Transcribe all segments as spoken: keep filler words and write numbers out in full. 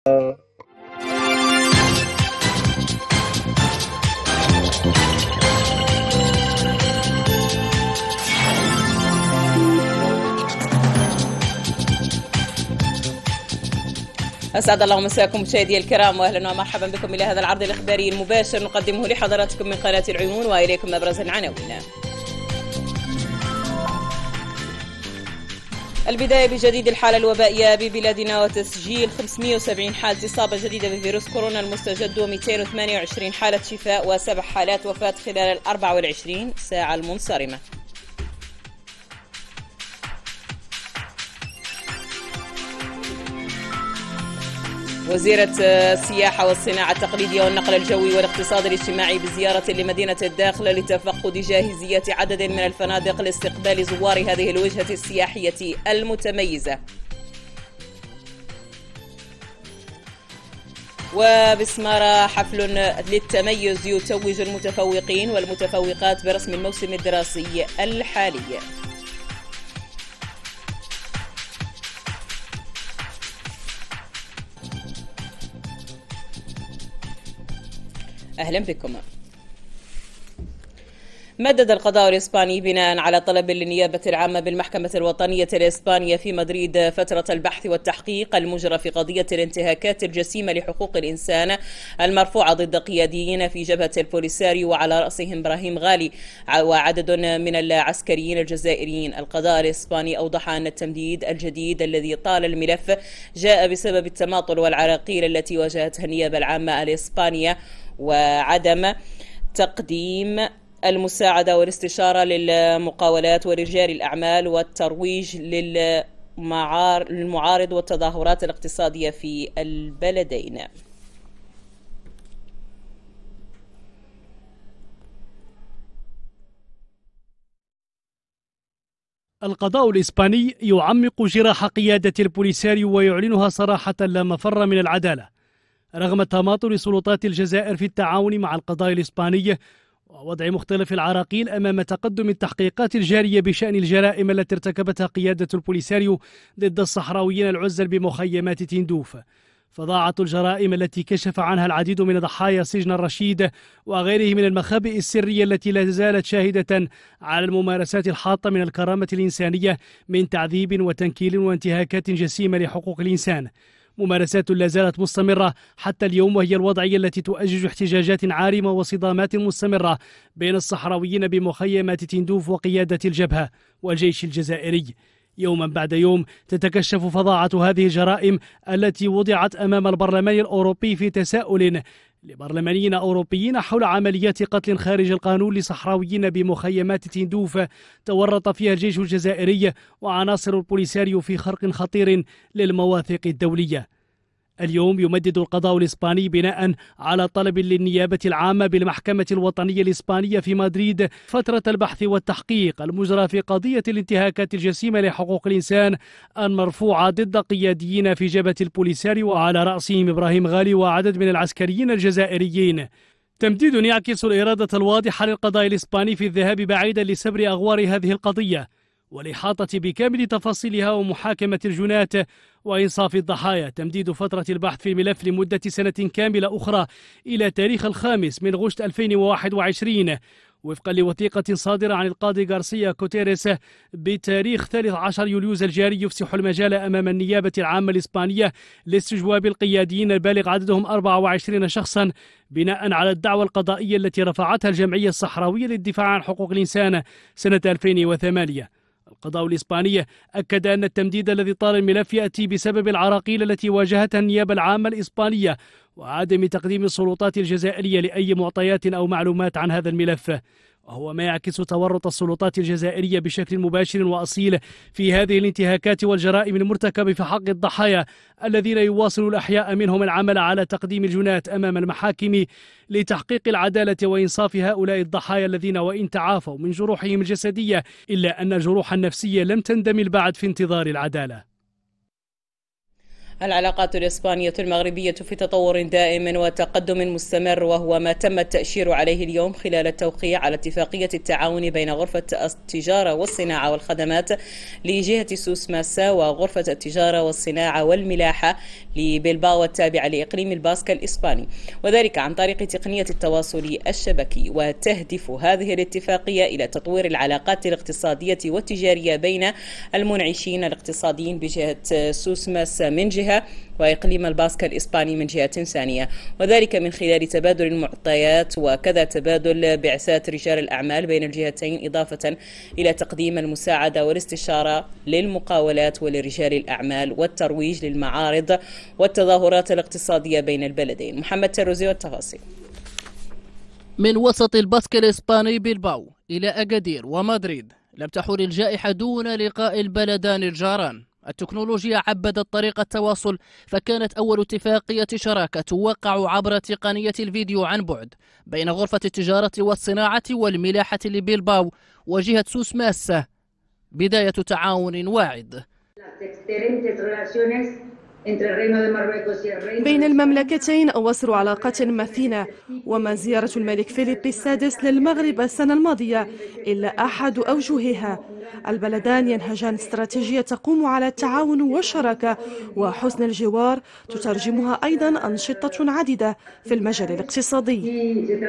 أسعد الله مساكم مشاهدي الكرام، وأهلا ومرحبا بكم إلى هذا العرض الإخباري المباشر نقدمه لحضراتكم من قناة العيون، وإليكم أبرز العناوين. البداية بجديد الحالة الوبائية ببلادنا وتسجيل خمسمئة وسبعين حالة إصابة جديدة بفيروس كورونا المستجد ومئتين وثمانية وعشرين حالة شفاء وسبع حالات وفاة خلال الأربع والعشرين ساعة المنصرمة. وزيرة السياحة والصناعة التقليدية والنقل الجوي والاقتصاد الاجتماعي بزيارة لمدينة الداخل لتفقد جاهزية عدد من الفنادق لاستقبال زوار هذه الوجهة السياحية المتميزة. وبسمارة حفل للتميز يتوج المتفوقين والمتفوقات برسم الموسم الدراسي الحالي. أهلا بكم. مدد القضاء الإسباني بناء على طلب للنيابة العامة بالمحكمة الوطنية الإسبانية في مدريد فترة البحث والتحقيق المجرى في قضية الانتهاكات الجسيمة لحقوق الإنسان المرفوعة ضد قياديين في جبهة البوليساريو وعلى رأسهم إبراهيم غالي وعدد من العسكريين الجزائريين. القضاء الإسباني أوضح أن التمديد الجديد الذي طال الملف جاء بسبب التماطل والعراقيل التي واجهتها النيابة العامة الإسبانية وعدم تقديم المساعدة والاستشارة للمقاولات ورجال الأعمال والترويج للمعارض والتظاهرات الاقتصادية في البلدين. القضاء الإسباني يعمق جراح قيادة البوليساريو ويعلنها صراحة لا مفر من العدالة رغم تماطل سلطات الجزائر في التعاون مع القضاء الإسباني ووضع مختلف العراقيل أمام تقدم التحقيقات الجارية بشأن الجرائم التي ارتكبتها قيادة البوليساريو ضد الصحراويين العزل بمخيمات تندوف. فضاعة الجرائم التي كشف عنها العديد من ضحايا سجن الرشيد وغيره من المخابئ السرية التي لا زالت شاهدة على الممارسات الحاطة من الكرامة الإنسانية من تعذيب وتنكيل وانتهاكات جسيمة لحقوق الإنسان، ممارسات لا زالت مستمرة حتى اليوم، وهي الوضعية التي تؤجج احتجاجات عارمة وصدامات مستمرة بين الصحراويين بمخيمات تندوف وقيادة الجبهة والجيش الجزائري. يوما بعد يوم تتكشف فظاعة هذه الجرائم التي وضعت أمام البرلمان الأوروبي في تساؤل لبرلمانيين أوروبيين حول عمليات قتل خارج القانون لصحراويين بمخيمات تندوف تورط فيها الجيش الجزائري وعناصر البوليساريو في خرق خطير للمواثيق الدولية. اليوم يمدد القضاء الإسباني بناء على طلب للنيابة العامة بالمحكمة الوطنية الإسبانية في مدريد فترة البحث والتحقيق المجرى في قضية الانتهاكات الجسيمة لحقوق الإنسان المرفوعة ضد قياديين في جبهة البوليساريو وعلى رأسهم إبراهيم غالي وعدد من العسكريين الجزائريين. تمديد يعكس الإرادة الواضحة للقضاء الإسباني في الذهاب بعيدا لسبر أغوار هذه القضية والإحاطة بكامل تفاصيلها ومحاكمة الجنات وإنصاف الضحايا. تمديد فترة البحث في الملف لمدة سنة كاملة أخرى إلى تاريخ الخامس من غشت ألفين وواحد وعشرين وفقا لوثيقة صادرة عن القاضي غارسيا كوتيريس بتاريخ ثالث عشر يوليوز الجاري، يفسح المجال أمام النيابة العامة الإسبانية لاستجواب القياديين البالغ عددهم أربعة وعشرين شخصا بناء على الدعوى القضائية التي رفعتها الجمعية الصحراوية للدفاع عن حقوق الإنسان سنة ألفين وثمانية. القضاء الإسباني أكد أن التمديد الذي طال الملف يأتي بسبب العراقيل التي واجهتها النيابة العامة الإسبانية وعدم تقديم السلطات الجزائرية لأي معطيات أو معلومات عن هذا الملف، وهو ما يعكس تورط السلطات الجزائرية بشكل مباشر وأصيل في هذه الانتهاكات والجرائم المرتكبة في حق الضحايا الذين يواصل الأحياء منهم العمل على تقديم الجنات أمام المحاكم لتحقيق العدالة وإنصاف هؤلاء الضحايا الذين وإن تعافوا من جروحهم الجسدية إلا أن الجروح النفسية لم تندمل بعد في انتظار العدالة. العلاقات الإسبانية المغربية في تطور دائم وتقدم مستمر، وهو ما تم التأشير عليه اليوم خلال التوقيع على اتفاقية التعاون بين غرفة التجارة والصناعة والخدمات لجهة سوس ماسا وغرفة التجارة والصناعة والملاحة لبلباو التابعة لإقليم الباسك الإسباني، وذلك عن طريق تقنية التواصل الشبكي. وتهدف هذه الاتفاقية إلى تطوير العلاقات الاقتصادية والتجارية بين المنعشين الاقتصاديين بجهة سوس ماسا من جهة وإقليم الباسك الإسباني من جهة ثانية، وذلك من خلال تبادل المعطيات وكذا تبادل بعثات رجال الأعمال بين الجهتين، إضافة إلى تقديم المساعدة والاستشارة للمقاولات ولرجال الأعمال والترويج للمعارض والتظاهرات الاقتصادية بين البلدين. محمد تروزي والتفاصيل. من وسط الباسك الإسباني بلباو إلى أكادير ومدريد، لم تحل الجائحة دون لقاء البلدان الجاران. التكنولوجيا عبدت طريقة التواصل، فكانت أول اتفاقية شراكة توقع عبر تقنية الفيديو عن بعد بين غرفة التجارة والصناعة والملاحة لبيلباو وجهة سوس ماسا، بداية تعاون واعد بين المملكتين. أواصر علاقات متينة، وما زيارة الملك فيليب السادس للمغرب السنة الماضية إلا أحد أوجهها. البلدان ينهجان استراتيجية تقوم على التعاون والشراكة وحسن الجوار، تترجمها أيضا أنشطة عديدة في المجال الاقتصادي.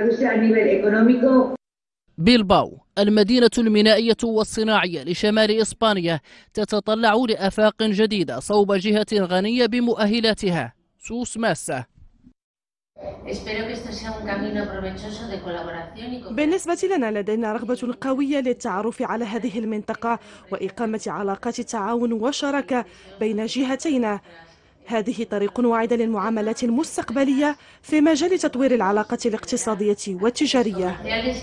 بيلباو المدينة المينائية والصناعية لشمال إسبانيا تتطلع لآفاق جديدة صوب جهة غنية بمؤهلاتها سوس ماسا. بالنسبة لنا لدينا رغبة قوية للتعرف على هذه المنطقة وإقامة علاقات تعاون وشراكة بين جهتين. هذه طريق واعدة للمعاملات المستقبلية في مجال تطوير العلاقات الاقتصادية والتجارية.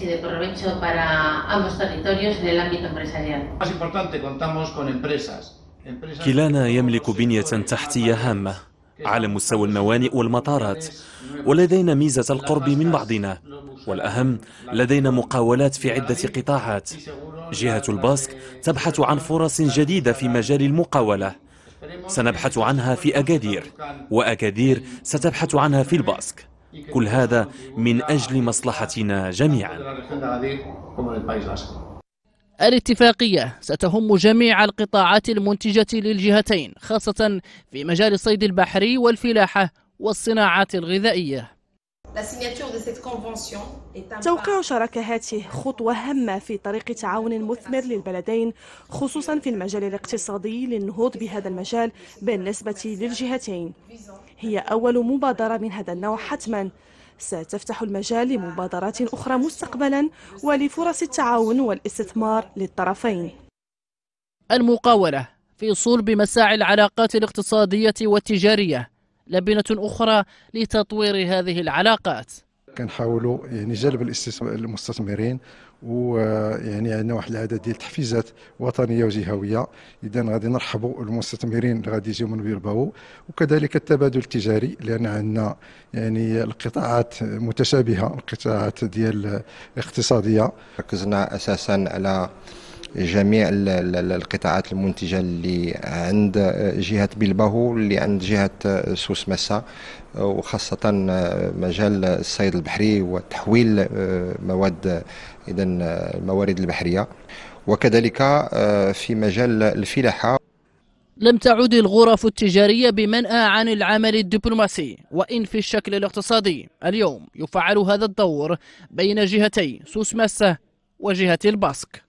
كلانا يملك بنية تحتية هامة على مستوى الموانئ والمطارات، ولدينا ميزة القرب من بعضنا، والأهم لدينا مقاولات في عدة قطاعات. جهة الباسك تبحث عن فرص جديدة في مجال المقاولة، سنبحث عنها في أكادير، وأكادير ستبحث عنها في الباسك، كل هذا من أجل مصلحتنا جميعا. الاتفاقية ستهم جميع القطاعات المنتجة للجهتين، خاصة في مجال الصيد البحري والفلاحة والصناعات الغذائية. توقيع شراكة هذه خطوة هامة في طريق تعاون مثمر للبلدين، خصوصا في المجال الاقتصادي للنهوض بهذا المجال بالنسبة للجهتين. هي أول مبادرة من هذا النوع حتما، ستفتح المجال لمبادرات أخرى مستقبلا ولفرص التعاون والاستثمار للطرفين. المقاولة في صلب مساعي العلاقات الاقتصادية والتجارية، لبنة أخرى لتطوير هذه العلاقات. كنحاولوا يعني جلب المستثمرين، ويعني عندنا واحد العدد ديال التحفيزات وطنيه وجهويه. اذا غادي نرحبوا المستثمرين اللي غادي يجيو من بيلباو، وكذلك التبادل التجاري، لان عندنا يعني القطاعات متشابهه، القطاعات ديال الاقتصاديه. ركزنا اساسا على جميع القطاعات المنتجة اللي عند جهة بيلباو، اللي عند جهة سوس ماسا، وخاصة مجال الصيد البحري وتحويل مواد إذا الموارد البحرية، وكذلك في مجال الفلاحة. لم تعد الغرف التجارية بمنأى عن العمل الدبلوماسي، وإن في الشكل الاقتصادي اليوم يفعل هذا الدور بين جهتي سوس ماسا وجهة الباسك.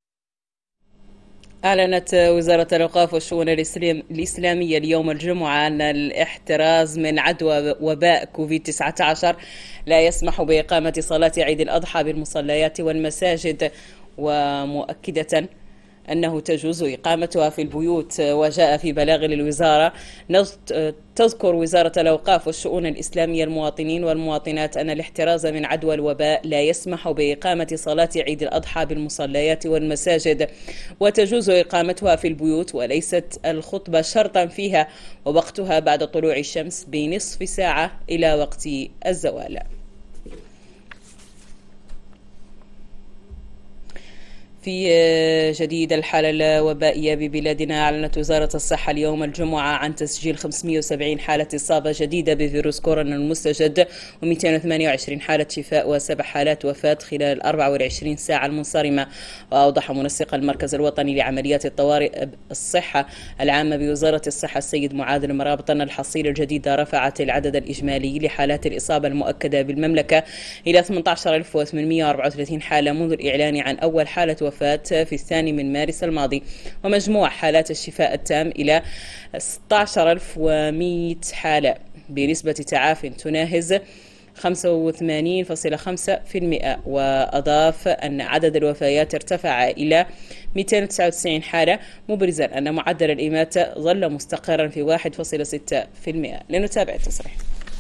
أعلنت وزارة الأوقاف والشؤون الإسلامية اليوم الجمعة أن الاحتراز من عدوى وباء كوفيد تسعة عشر لا يسمح بإقامة صلاة عيد الأضحى بالمصليات والمساجد، ومؤكدة أنه تجوز إقامتها في البيوت. وجاء في بلاغ للوزارة تذكر وزارة الأوقاف والشؤون الإسلامية المواطنين والمواطنات أن الاحتراز من عدوى الوباء لا يسمح بإقامة صلاة عيد الأضحى بالمصليات والمساجد، وتجوز إقامتها في البيوت، وليست الخطبة شرطا فيها، ووقتها بعد طلوع الشمس بنصف ساعة إلى وقت الزوال. في جديد الحالة الوبائية ببلادنا، أعلنت وزارة الصحة اليوم الجمعة عن تسجيل خمسمئة وسبعين حالة إصابة جديدة بفيروس كورونا المستجد ومئتين وثمانية وعشرين حالة شفاء وسبع حالات وفاة خلال الأربع والعشرين ساعة المنصرمة. وأوضح منسق المركز الوطني لعمليات الطوارئ الصحة العامة بوزارة الصحة السيد معاذ المرابط أن الحصيلة الجديدة رفعت العدد الإجمالي لحالات الإصابة المؤكدة بالمملكة إلى ثمانية عشر ألف وثمانمئة وأربعة وثلاثين حالة منذ الإعلان عن أول حالة وفاة في الثاني من مارس الماضي، ومجموع حالات الشفاء التام إلى ستة عشر ألف ومئة حالة بنسبة تعافٍ تناهز خمسة وثمانين فاصلة خمسة بالمئة. وأضاف أن عدد الوفيات ارتفع إلى مئتين وتسعة وتسعين حالة، مبرزا أن معدل الإماتة ظل مستقرا في واحد فاصلة ستة بالمئة. لنتابع التصريح.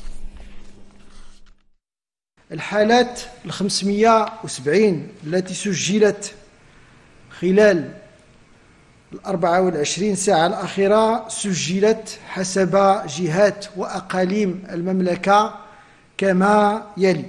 الحالات الخمسمئة وسبعين التي سجلت خلال الأربعة والعشرين ساعة الأخيرة سجلت حسب جهات وأقاليم المملكة كما يلي: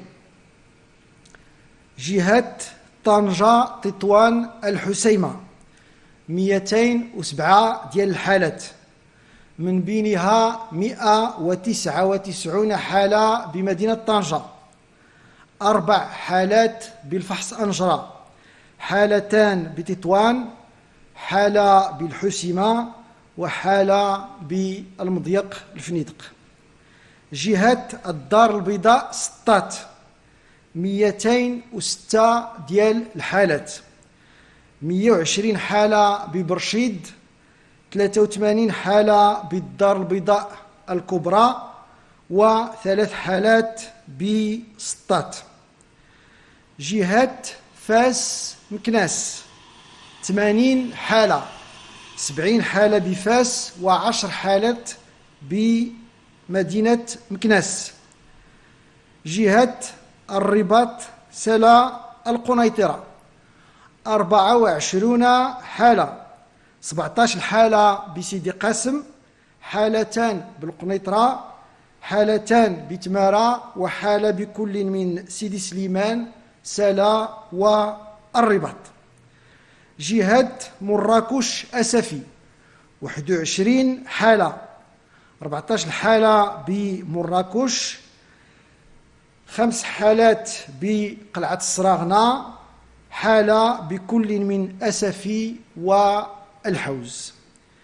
جهة طنجة، تطوان، الحسيمة مئتين وسبعة ديال الحالات، من بينها مئة وتسعة وتسعين حالة بمدينة طنجة، أربع حالات بالفحص أنجرة، حالتان بتطوان، حالة بالحسيمة، وحالة بالمضيق الفنيدق. جهة الدار البيضاء سطات مئتين وستة ديال الحالات، مئة وعشرين حالة ببرشيد، ثلاثة وثمانين حالة بالدار البيضاء الكبرى، وثلاث حالات بسطات. جهة فاس مكناس ثمانين حالة، سبعين حالة بفاس وعشر حالات بمدينة مكناس. جهة الرباط سلا القنيطرة أربعة وعشرين حالة، سبعة عشر حالة بسيدي قاسم، حالتان بالقنيطرة، حالتان بتمارة، وحالة بكل من سيدي سليمان، سلا والرباط. جهة مراكش أسفي واحد وعشرين حالة، أربعة عشر حالة بمراكش، خمس حالات بقلعة الصراغنة، حالة بكل من أسفي والحوز.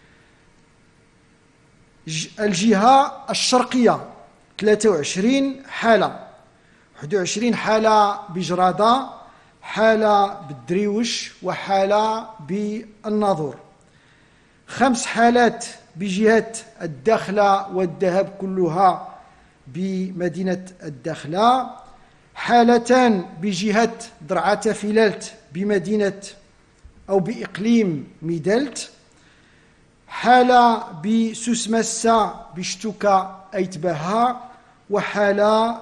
الجهة الشرقية ثلاثة وعشرين حالة، واحد وعشرين حالة بجرادة، حالة بالدريوش، وحالة بالناظور. خمس حالات بجهة الداخلة والذهب كلها بمدينة الداخلة، حالتان بجهة درعة فلالت بمدينة أو بإقليم ميدلت، حالة بسوسمسة بشتوكا أيتباها، وحالة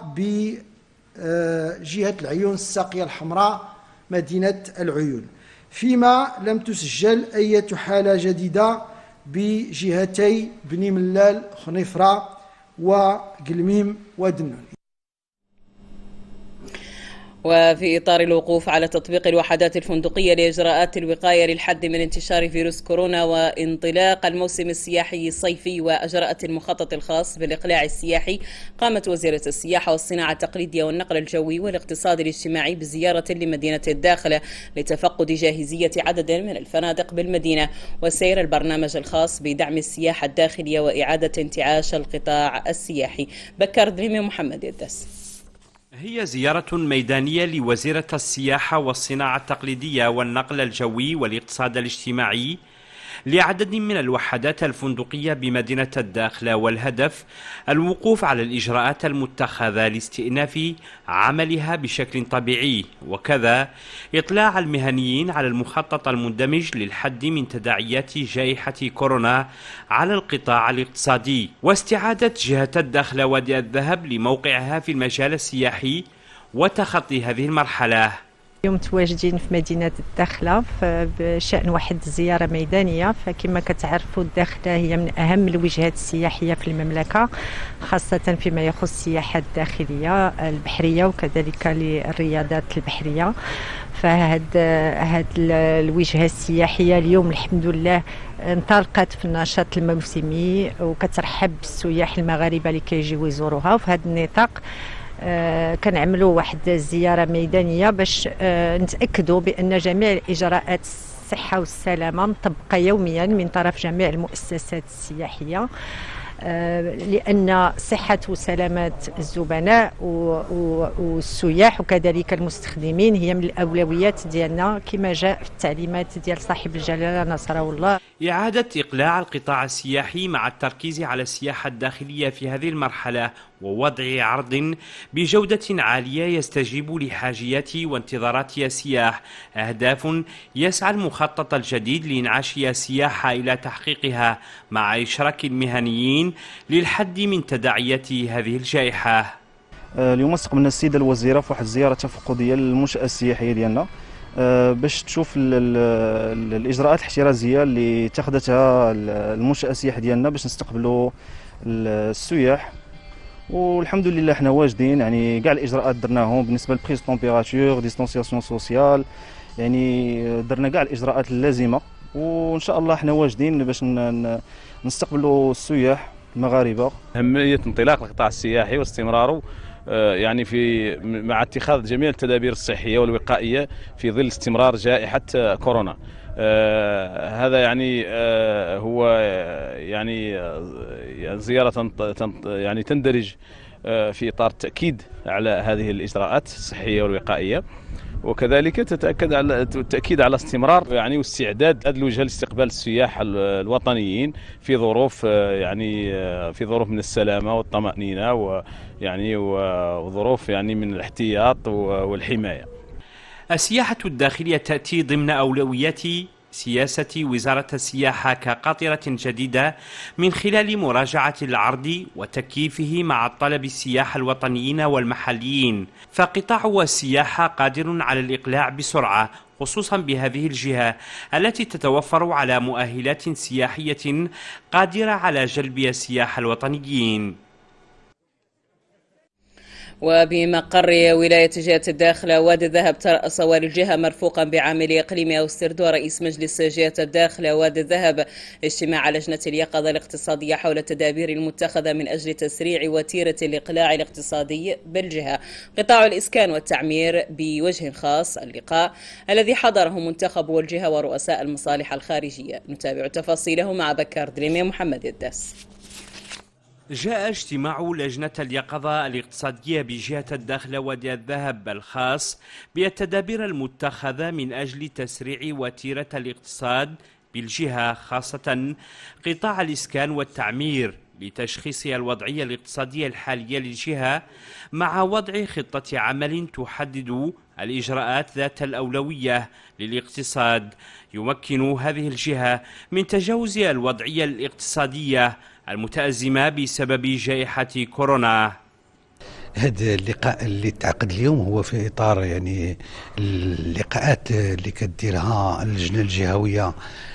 بجهة العيون الساقية الحمراء مدينة العيون، فيما لم تسجل أي حالة جديدة بجهتي بني ملال، خنيفرة، وقلميم ودنون. وفي إطار الوقوف على تطبيق الوحدات الفندقية لإجراءات الوقاية للحد من انتشار فيروس كورونا وانطلاق الموسم السياحي الصيفي وأجراءات المخطط الخاص بالإقلاع السياحي، قامت وزيرة السياحة والصناعة التقليدية والنقل الجوي والاقتصاد الاجتماعي بزيارة لمدينة الداخلة لتفقد جاهزية عدد من الفنادق بالمدينة وسير البرنامج الخاص بدعم السياحة الداخلية وإعادة انتعاش القطاع السياحي. بكر دريمي محمد يدس. هي زيارة ميدانية لوزيرة السياحة والصناعة التقليدية والنقل الجوي والاقتصاد الاجتماعي لعدد من الوحدات الفندقية بمدينة الداخلة، والهدف الوقوف على الإجراءات المتخذة لاستئناف عملها بشكل طبيعي، وكذا إطلاع المهنيين على المخطط المندمج للحد من تداعيات جائحة كورونا على القطاع الاقتصادي، واستعادة جهة الداخلة وادي الذهب لموقعها في المجال السياحي وتخطي هذه المرحلة. اليوم متواجدين في مدينة الداخلة بشأن واحد الزيارة ميدانية. فكما كتعرفوا الداخلة هي من أهم الوجهات السياحية في المملكة، خاصة فيما يخص السياحة الداخلية البحرية وكذلك للرياضات البحرية. فهاد هاد الوجهة السياحية اليوم الحمد لله انطلقت في النشاط الموسمي وكترحب بالسياح المغاربة اللي كيجيو يزوروها. وفي هذا النطاق آه كنعملوا واحد الزيارة ميدانية باش آه نتأكدوا بأن جميع الإجراءات الصحة والسلامة مطبقة يوميا من طرف جميع المؤسسات السياحية، لأن صحة وسلامة الزبناء والسياح وكذلك المستخدمين هي من الأولويات ديالنا كما جاء في التعليمات ديال صاحب الجلالة نصره الله. إعادة إقلاع القطاع السياحي مع التركيز على السياحة الداخلية في هذه المرحلة ووضع عرض بجودة عالية يستجيب لحاجيات وانتظارات السياح، أهداف يسعى المخطط الجديد لإنعاش السياحة إلى تحقيقها مع إشراك المهنيين للحد من تداعيات هذه الجائحة. اليوم استقبلنا السيدة الوزيرة في واحد الزيارة تفقدية للمنشأة السياحية ديالنا باش تشوف الإجراءات الاحترازية اللي اتخذتها المنشأة السياحية ديالنا باش نستقبلوا السياح. والحمد لله حنا واجدين، يعني كاع الاجراءات درناهم بالنسبه لبريز طومبيراتور ديستانسياسيون سوسيال، يعني درنا كاع الاجراءات اللازمه وان شاء الله حنا واجدين باش نستقبلوا السياح المغاربه. اهميه انطلاق القطاع السياحي واستمراره يعني في مع اتخاذ جميع التدابير الصحيه والوقائيه في ظل استمرار جائحه كورونا. آه هذا يعني آه هو يعني آه زيارة يعني تندرج آه في إطار التأكيد على هذه الإجراءات الصحية والوقائية، وكذلك تتأكد على التأكيد على استمرار يعني واستعداد هذه الوجهة لاستقبال السياح الوطنيين في ظروف آه يعني آه في ظروف من السلامة والطمأنينة ويعني وظروف يعني من الاحتياط والحماية. السياحة الداخلية تأتي ضمن أولويات سياسة وزارة السياحة كقاطرة جديدة من خلال مراجعة العرض وتكييفه مع طلب السياح الوطنيين والمحليين، فقطاع السياحة قادر على الإقلاع بسرعة خصوصا بهذه الجهة التي تتوفر على مؤهلات سياحية قادرة على جلب السياح الوطنيين. وبمقر ولاية جهة الداخلة وادي الذهب ترأس والي الجهة مرفوقا بعامل إقليمي أوستردو رئيس مجلس جهة الداخلة وادي الذهب اجتماع لجنة اليقظة الاقتصادية حول التدابير المتخذة من أجل تسريع وتيرة الإقلاع الاقتصادي بالجهة. قطاع الإسكان والتعمير بوجه خاص اللقاء الذي حضره منتخب الجهة ورؤساء المصالح الخارجية. نتابع تفاصيله مع بكار دريمي محمد يداس. جاء اجتماع لجنة اليقظة الاقتصادية بجهة الداخلة وادي الذهب الخاص بالتدابير المتخذة من أجل تسريع وتيرة الاقتصاد بالجهة، خاصة قطاع الإسكان والتعمير، لتشخيص الوضعية الاقتصادية الحالية للجهة مع وضع خطة عمل تحدد الإجراءات ذات الأولوية للاقتصاد يمكن هذه الجهة من تجاوز الوضعية الاقتصادية المتأزمة بسبب جائحة كورونا. هذا اللقاء اللي تعقد اليوم هو في إطار يعني اللقاءات اللي كديرها اللجنة الجهوية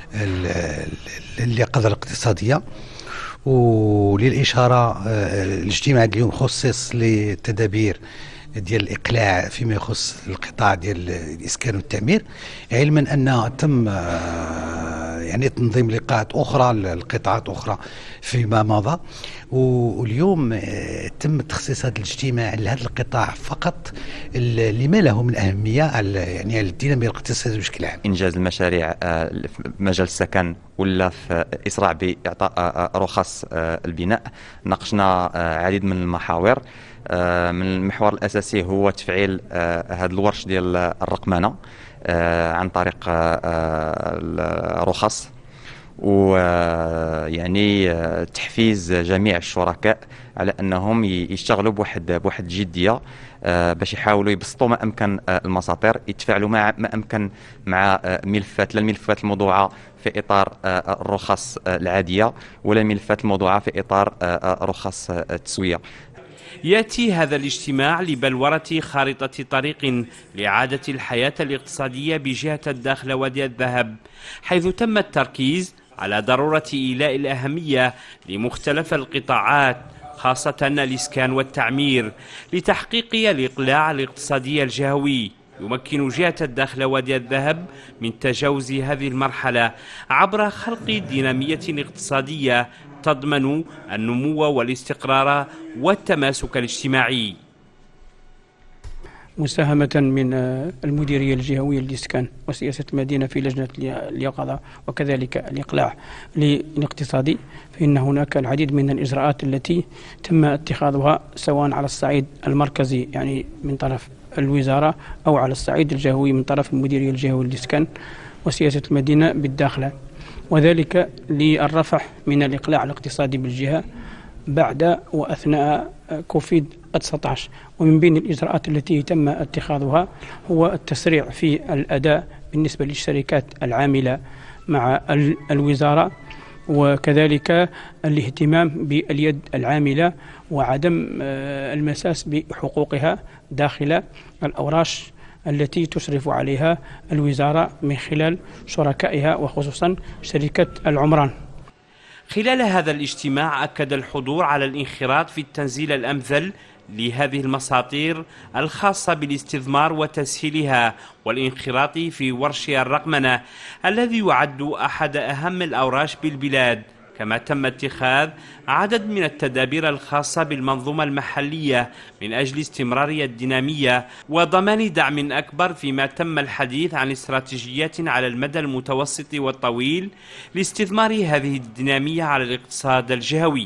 لليقظة الاقتصادية، وللإشارة الاجتماع اليوم خصص للتدابير ديال الإقلاع فيما يخص القطاع ديال الإسكان والتعمير، علما أن تم يعني تنظيم لقاءات أخرى لقطاعات أخرى فيما مضى، واليوم تم تخصيص هذا الاجتماع لهذا القطاع فقط لما له من أهمية على يعني على الدينامية الاقتصادية بشكل عام. إنجاز المشاريع في مجال السكن ولا في إسراع بإعطاء رخص البناء. ناقشنا عديد من المحاور، من المحور الأساسي هو تفعيل هذا الورش ديال الرقمنة عن طريق الرخص، ويعني تحفيز جميع الشركاء على انهم يشتغلوا بواحد بواحد الجديه باش يحاولوا يبسطوا ما امكن المساطير، يتفاعلوا مع ما امكن مع ملفات لا الملفات الموضوعه في اطار الرخص العاديه ولا الملفات الموضوعه في اطار رخص التسويه. يأتي هذا الاجتماع لبلورة خارطة طريق لإعادة الحياة الاقتصادية بجهة الداخلة وادي الذهب، حيث تم التركيز على ضرورة إيلاء الأهمية لمختلف القطاعات خاصة الإسكان والتعمير لتحقيق الإقلاع الاقتصادي الجهوي يمكن جهة الداخل وادي الذهب من تجاوز هذه المرحلة عبر خلق دينامية اقتصادية تضمن النمو والاستقرار والتماسك الاجتماعي. مساهمة من المديرية الجهوية للإسكان وسياسة المدينة في لجنة اليقظة وكذلك الإقلاع الاقتصادي، فإن هناك العديد من الإجراءات التي تم اتخاذها سواء على الصعيد المركزي يعني من طرف الوزارة أو على الصعيد الجهوي من طرف المديرية الجهوية للإسكان وسياسة المدينة بالداخل، وذلك للرفع من الإقلاع الاقتصادي بالجهة بعد وأثناء كوفيد تسعة عشر. ومن بين الإجراءات التي تم اتخاذها هو التسريع في الأداء بالنسبة للشركات العاملة مع الوزارة، وكذلك الاهتمام باليد العاملة وعدم المساس بحقوقها داخل الأوراش التي تشرف عليها الوزارة من خلال شركائها وخصوصا شركة العمران. خلال هذا الاجتماع أكد الحضور على الانخراط في التنزيل الأمثل لهذه المساطير الخاصة بالاستثمار وتسهيلها، والانخراط في ورش الرقمنة الذي يعد أحد أهم الأوراش بالبلاد. كما تم اتخاذ عدد من التدابير الخاصة بالمنظومة المحلية من أجل استمرار الدينامية وضمان دعم أكبر، فيما تم الحديث عن استراتيجيات على المدى المتوسط والطويل لاستثمار هذه الدينامية على الاقتصاد الجهوي.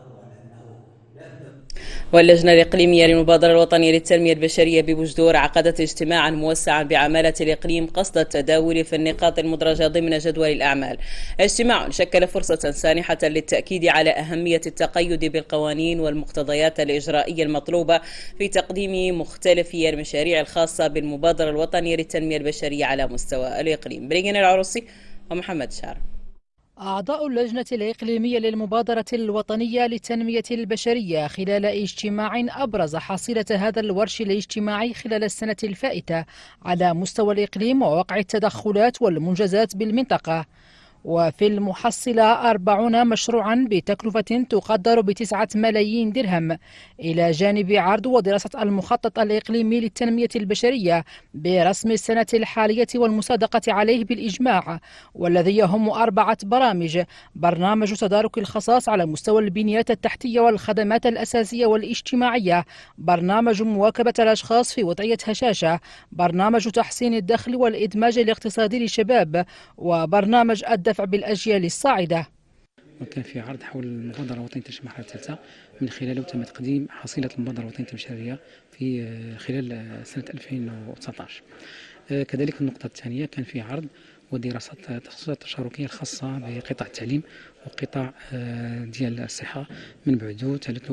واللجنة الإقليمية للمبادرة الوطنية للتنمية البشرية ببوجدور عقدت اجتماعا موسعا بعمالة الإقليم قصد التداول في النقاط المدرجة ضمن جدول الأعمال. اجتماع شكل فرصة سانحة للتأكيد على أهمية التقيد بالقوانين والمقتضيات الإجرائية المطلوبة في تقديم مختلف المشاريع الخاصة بالمبادرة الوطنية للتنمية البشرية على مستوى الإقليم. بريغين العروسي ومحمد شعر. أعضاء اللجنة الإقليمية للمبادرة الوطنية للتنمية البشرية خلال اجتماع أبرز حصيلة هذا الورش الاجتماعي خلال السنة الفائتة على مستوى الإقليم ووقع التدخلات والمنجزات بالمنطقة، وفي المحصلة أربعون مشروعا بتكلفة تقدر بتسعة ملايين درهم، إلى جانب عرض ودراسة المخطط الإقليمي للتنمية البشرية برسم السنة الحالية والمصادقة عليه بالإجماع، والذي يهم أربعة برامج: برنامج تدارك الخصاص على مستوى البنيات التحتية والخدمات الأساسية والاجتماعية، برنامج مواكبة الأشخاص في وضعية هشاشة، برنامج تحسين الدخل والإدماج الاقتصادي للشباب، وبرنامج الدفع بالأجيال الصاعدة. وكان في عرض حول المبادرة الوطنية لتنشئة المرحلة الثالثة، من خلاله تم تقديم حصيلة المبادرة الوطنية البشرية في خلال سنة ألفين وتسعة عشر. كذلك النقطة الثانية كان في عرض ودراسة التخصصات التشاركية الخاصة بقطاع التعليم وقطاع ديال الصحة، من بعده ثالثه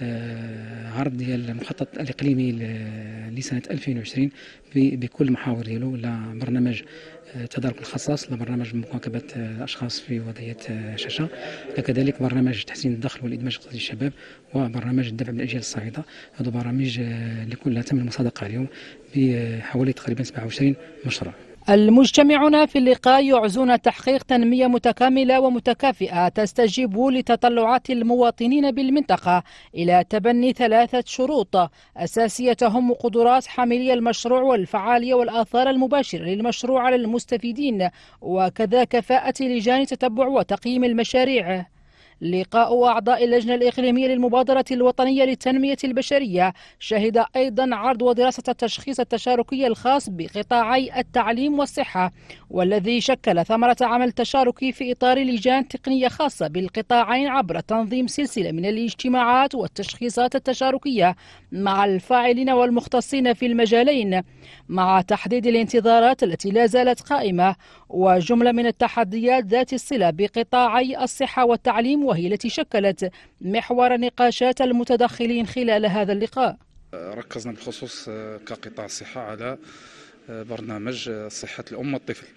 عرض ديال المخطط الإقليمي لسنة ألفين وعشرين بكل المحاور ديالو، لا برنامج تدارك الخصاص، لا برنامج مواكبة الأشخاص في وضعية هشاشة، كذلك برنامج تحسين الدخل والإدماج الاقتصادي للشباب، وبرنامج الدفع بالأجيال الصاعدة. هذو برامج اللي كلها تم المصادقة عليهم بحوالي تقريبا سبعة وعشرين مشروع. المجتمعون في اللقاء يعزون تحقيق تنمية متكاملة ومتكافئة تستجيب لتطلعات المواطنين بالمنطقة إلى تبني ثلاثة شروط أساسية تهم قدرات حاملي المشروع والفعالية والآثار المباشرة للمشروع على المستفيدين، وكذا كفاءة لجان تتبع وتقييم المشاريع. لقاء أعضاء اللجنة الإقليمية للمبادرة الوطنية للتنمية البشرية شهد أيضا عرض ودراسة التشخيص التشاركي الخاص بقطاعي التعليم والصحة، والذي شكل ثمرة عمل تشاركي في إطار لجان تقنية خاصة بالقطاعين عبر تنظيم سلسلة من الاجتماعات والتشخيصات التشاركية مع الفاعلين والمختصين في المجالين، مع تحديد الانتظارات التي لا زالت قائمة وجملة من التحديات ذات الصلة بقطاعي الصحة والتعليم، وهي التي شكلت محور نقاشات المتدخلين خلال هذا اللقاء. ركزنا بخصوص كقطاع الصحة على برنامج صحة الأم والطفل،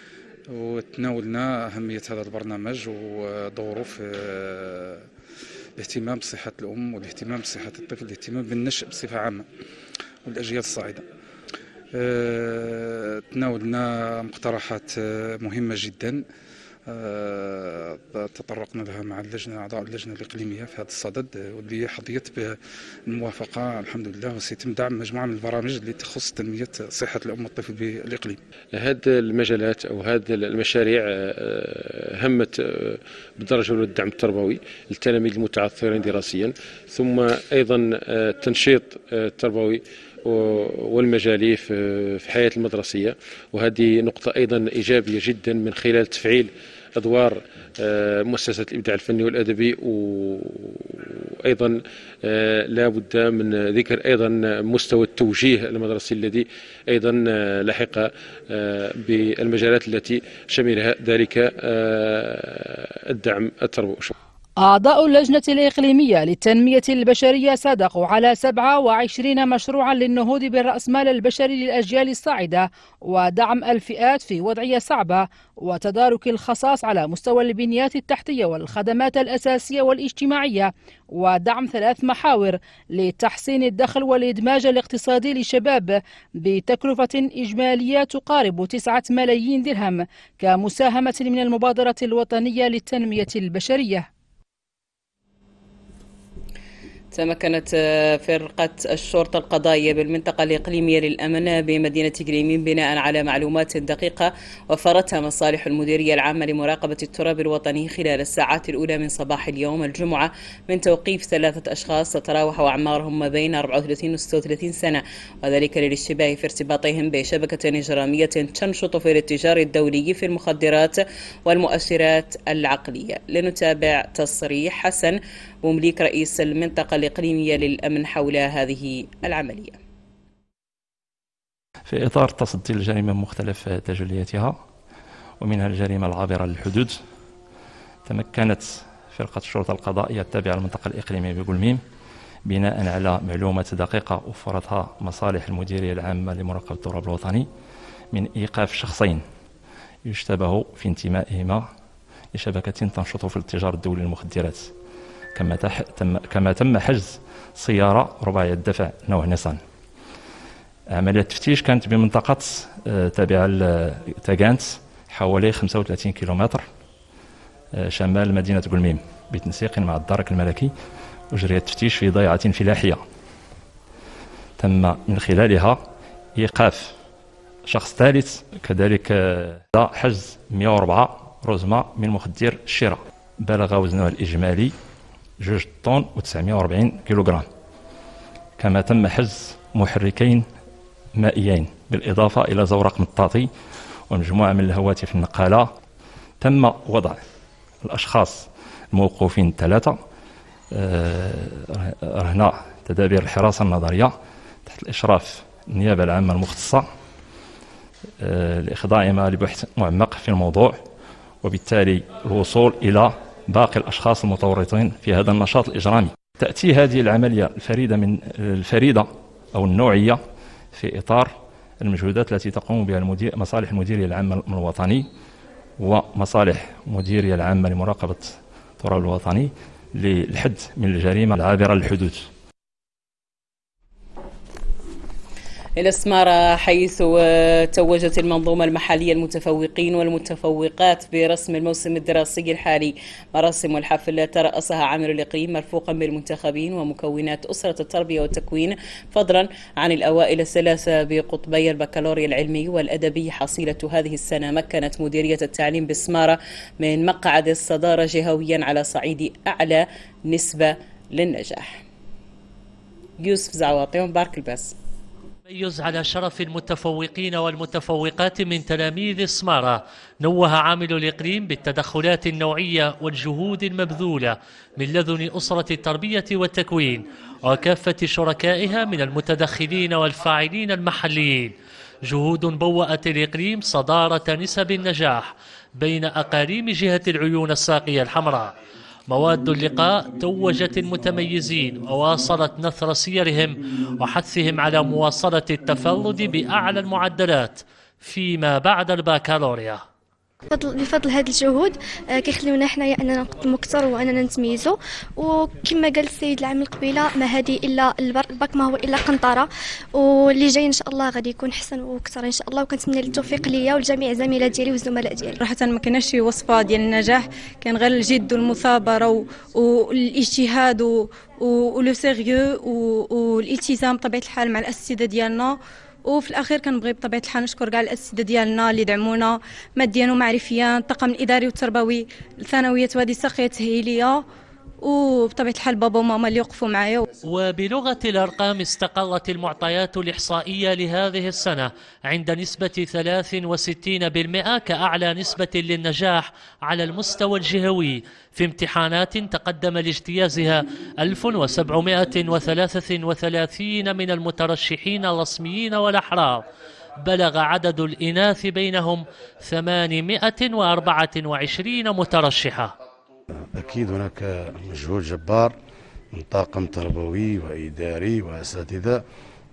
وتناولنا أهمية هذا البرنامج ودوره في الاهتمام بصحة الأم والاهتمام بصحة الطفل، الاهتمام بالنشء بصفة عامة والأجيال الصاعدة. تناولنا مقترحات مهمة جدا تطرقنا لها مع اللجنة أعضاء اللجنة الإقليمية في هذا الصدد، واللي حظيت بالموافقة الحمد لله، وسيتم دعم مجموعة من البرامج اللي تخص تنمية صحة الأم والطفل بالإقليم. هذه المجالات أو هذه المشاريع همت بالدرجة الأولى الدعم التربوي للتلاميذ المتعثرين دراسيا، ثم أيضا التنشيط التربوي والمجالي في حياة المدرسية، وهذه نقطة أيضا إيجابية جدا من خلال تفعيل أدوار مؤسسة الإبداع الفني والأدبي. وأيضا لا بد من ذكر أيضا مستوى التوجيه المدرسي الذي أيضا لحق بالمجالات التي شملها ذلك الدعم التربوي. أعضاء اللجنة الإقليمية للتنمية البشرية صادقوا على سبعة وعشرين مشروعا للنهوض بالرأسمال البشري للأجيال الصاعدة ودعم الفئات في وضعية صعبة وتدارك الخصاص على مستوى البنيات التحتية والخدمات الأساسية والاجتماعية، ودعم ثلاث محاور لتحسين الدخل والإدماج الاقتصادي للشباب بتكلفة إجمالية تقارب تسعة ملايين درهم كمساهمة من المبادرة الوطنية للتنمية البشرية. تمكنت فرقة الشرطة القضائية بالمنطقة الإقليمية للأمن بمدينة قليمين بناء على معلومات دقيقة وفرتها مصالح المديرية العامة لمراقبة التراب الوطني خلال الساعات الأولى من صباح اليوم الجمعة من توقيف ثلاثة أشخاص تتراوح أعمارهم ما بين أربعة وثلاثين و ستة وثلاثين سنة، وذلك للاشتباه في ارتباطهم بشبكة إجرامية تنشط في الاتجار الدولي في المخدرات والمؤشرات العقلية. لنتابع تصريح حسن ممليك رئيس المنطقة الإقليمية للأمن حول هذه العملية. في إطار تصدي الجريمة مختلف تجلياتها ومنها الجريمة العابرة للحدود، تمكنت فرقة الشرطة القضائية التابعة للمنطقة الإقليمية بقلميم بناء على معلومات دقيقة وفرتها مصالح المديرية العامة لمراقبة التراب الوطني من إيقاف شخصين يشتبه في انتمائهما لشبكة تنشط في الاتجار الدولي للمخدرات، كما تم كما تم حجز سيارة رباعية الدفع نوع نيسان. عملية التفتيش كانت بمنطقة تابعة لتاغانت حوالي خمسة وثلاثين كيلومتر شمال مدينة قلميم بتنسيق مع الدرك الملكي، وجري التفتيش في ضيعة فلاحية تم من خلالها إيقاف شخص ثالث، كذلك حجز مئة وأربعة رزمة من مخدر الشراء بلغ وزنها الإجمالي جوج طن وتسعمائة وأربعين كيلوغرام. كما تم حجز محركين مائيين بالإضافة إلى زورق مطاطي ومجموعة من الهواتف النقالة. تم وضع الأشخاص الموقوفين ثلاثة رهن تدابير الحراسة النظرية تحت الإشراف النيابة العامة المختصة لإخضاعهما لبحث معمق في الموضوع، وبالتالي الوصول إلى باقي الأشخاص المتورطين في هذا النشاط الإجرامي. تأتي هذه العملية الفريدة من الفريدة أو النوعية في إطار المجهودات التي تقوم بها المدير مصالح المديرية العامة الوطني ومصالح المديرية العامة لمراقبة التراب الوطني للحد من الجريمة العابرة للحدود. إلى سمارة، حيث توجت المنظومة المحلية المتفوقين والمتفوقات برسم الموسم الدراسي الحالي. مراسم والحفلات ترأسها عامل الإقليم مرفوقا بالمنتخبين ومكونات أسرة التربية والتكوين، فضلا عن الأوائل الثلاثة بقطبي البكالوريا العلمي والأدبي. حصيلة هذه السنة مكنت مديرية التعليم بسمارة من مقعد الصدارة جهويا على صعيد أعلى نسبة للنجاح. يوسف زعواطي ومبارك الباس. تميز على شرف المتفوقين والمتفوقات من تلاميذ سمارة. نوه عامل الإقليم بالتدخلات النوعية والجهود المبذولة من لدن أسرة التربية والتكوين وكافة شركائها من المتدخلين والفاعلين المحليين، جهود بوأت الإقليم صدارة نسب النجاح بين أقاليم جهة العيون الساقية الحمراء. مواد اللقاء توجت المتميزين وواصلت نثر سيرهم وحثهم على مواصلة التفرد بأعلى المعدلات فيما بعد البكالوريا. بفضل هذه الجهود كيخليونا حنايا اننا نقدموا اكثر واننا نتميزوا، وكما قال السيد العام القبيله ما هذه الا الباك ما هو الا قنطره، واللي جاي ان شاء الله غادي يكون احسن واكثر ان شاء الله، وكنتمنى التوفيق ليا ولجميع الزميلات ديالي والزملاء ديالي. صراحه ما كايناش شي وصفه ديال النجاح، كان غير الجد والمثابره والاجتهاد ولو سيريو والالتزام بطبيعه الحال مع الاساتذه ديالنا. وفي الاخير كنبغي بطبيعه الحال نشكر كاع الاساتذه ديالنا اللي دعمونا ماديا ومعرفيا، الطاقم الاداري والتربوي، الثانويات وهذه الساقيه التاهيليه، وبطبيعه الحال بابا وماما اللي وقفوا معايا. وبلغة الأرقام استقرت المعطيات الإحصائية لهذه السنة عند نسبة ثلاث وستين بالمئة كأعلى نسبة للنجاح على المستوى الجهوي في امتحانات تقدم لاجتيازها ألف وسبعمئة وثلاثة وثلاثين من المترشحين الرسميين والأحرار. بلغ عدد الإناث بينهم ثمانمئة وأربعة وعشرين مترشحة. أكيد هناك مجهود جبار من طاقم تربوي وإداري وأساتذة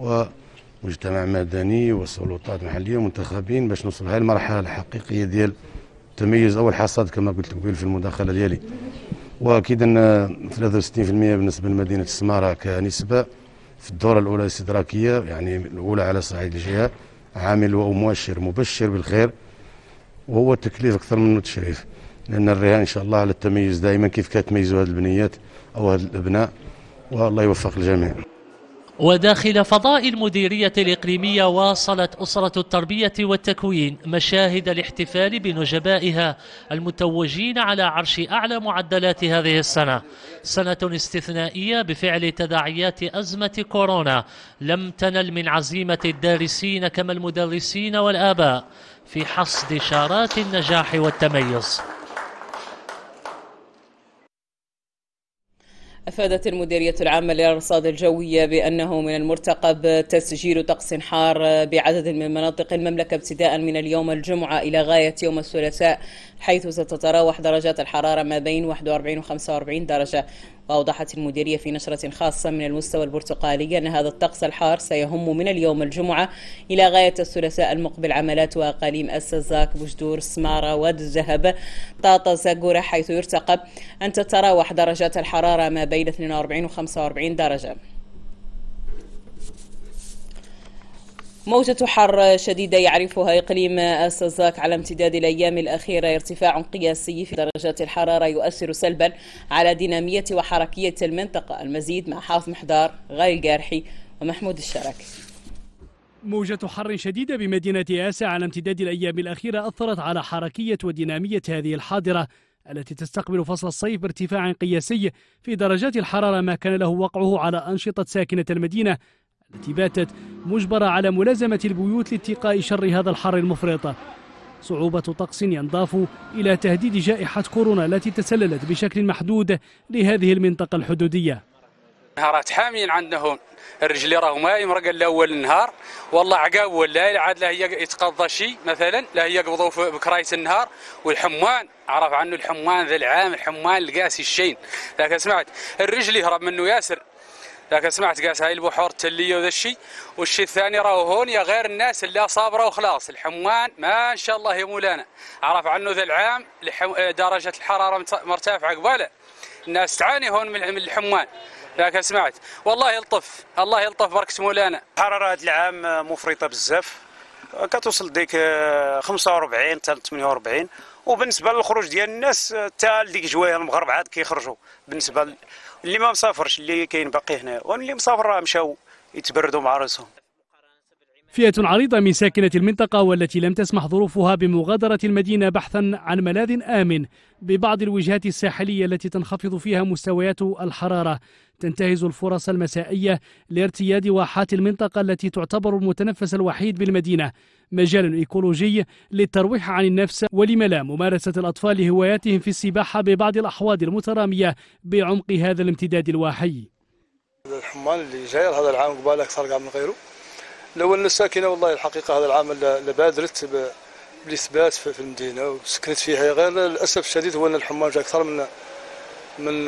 ومجتمع مدني وسلطات محلية ومنتخبين باش نوصل لهذه المرحلة الحقيقية ديال التميز أول حصاد كما قلت لكم في المداخلة ديالي. وأكيد أن ثلاثة وستين بالمئة بالنسبة لمدينة السمارة كنسبة في الدورة الأولى الاستدراكية، يعني الأولى على صعيد الجهة، عامل ومؤشر مبشر بالخير، وهو التكليف أكثر منه التشريف، لأن الرهان إن شاء الله على التميز دائما كيف كتميزوا هذه البنيات أو هذه الأبناء، والله يوفق الجميع. وداخل فضاء المديرية الإقليمية واصلت أسرة التربية والتكوين مشاهد الاحتفال بنجبائها المتوجين على عرش أعلى معدلات هذه السنة، سنة استثنائية بفعل تداعيات أزمة كورونا لم تنل من عزيمة الدارسين كما المدرسين والآباء في حصد شارات النجاح والتميز. أفادت المديرية العامة للأرصاد الجوية بأنه من المرتقب تسجيل طقس حار بعدد من مناطق المملكة ابتداء من اليوم الجمعة إلى غاية يوم الثلاثاء، حيث ستتراوح درجات الحرارة ما بين واحد وأربعين و خمسة وأربعين درجة. وأوضحت المديرية في نشرة خاصة من المستوى البرتقالي أن هذا الطقس الحار سيهم من اليوم الجمعة إلى غاية الثلاثاء المقبل عملات وأقاليم السزاك، بوجدور، سمارة، واد الذهب، طاطا، زاقورة، حيث يرتقب أن تتراوح درجات الحرارة ما بين اثنين وأربعين و خمسة وأربعين درجة. موجة حر شديدة يعرفها إقليم السزاك على امتداد الأيام الأخيرة ارتفاع قياسي في درجات الحرارة يؤثر سلبا على دينامية وحركية المنطقة. المزيد مع حافظ محضار، غاي القارحي ومحمود الشرك. موجة حر شديدة بمدينة آسا على امتداد الأيام الأخيرة أثرت على حركية ودينامية هذه الحاضرة التي تستقبل فصل الصيف بارتفاع قياسي في درجات الحرارة ما كان له وقعه على أنشطة ساكنة المدينة التي باتت مجبرة على ملازمة البيوت لاتقاء شر هذا الحر المفرط. صعوبة طقس ينضاف إلى تهديد جائحة كورونا التي تسللت بشكل محدود لهذه المنطقة الحدودية. نهارات حاميين عندنا هون، الرجل راه ما يمرق الا اول النهار، والله عقاب ولا عاد لا هي يتقضى شيء مثلا، لا هي يقبضوا بكرايه النهار، والحمان عرف عنه الحمان ذا العام، الحمان القاسي الشين، لكن سمعت الرجل يهرب منه ياسر، لكن سمعت قاس هاي البحور التليه وذا الشيء، والشيء الثاني راهو هون يا غير الناس اللي صابره وخلاص، الحمان ما ان شاء الله يا مولانا عرف عنه ذا العام درجه الحراره مرتفعه قباله، الناس تعاني هون من الحمان، لكن سمعت والله يلطف الله يلطف بركة مولانا. الحرارة هذا العام مفرطة بزاف، كتوصل ديك خمسة وأربعين حتى ثمانية وأربعين، وبالنسبة للخروج ديال الناس حتى ديك جوايه المغرب عاد كيخرجوا، بالنسبة اللي ما مسافرش اللي كاين باقي هنا، واللي مسافر راه مشاو يتبردوا مع راسهم. فئة عريضة من ساكنة المنطقة والتي لم تسمح ظروفها بمغادرة المدينة بحثا عن ملاذ آمن ببعض الوجهات الساحلية التي تنخفض فيها مستويات الحرارة، تنتهز الفرص المسائية لارتياد واحات المنطقة التي تعتبر المتنفس الوحيد بالمدينة، مجال إيكولوجي للترويح عن النفس ولم لا ممارسة الأطفال هواياتهم في السباحة ببعض الأحواض المترامية بعمق هذا الامتداد الواحي. الحمان اللي جاي هذا العام قبالك أكثر قاع من غيره. الأول الساكنة والله الحقيقة هذا العام اللي بادرت بالإثبات في المدينة وسكنت فيها، غير للأسف الشديد هو أن الحمان جاء أكثر من من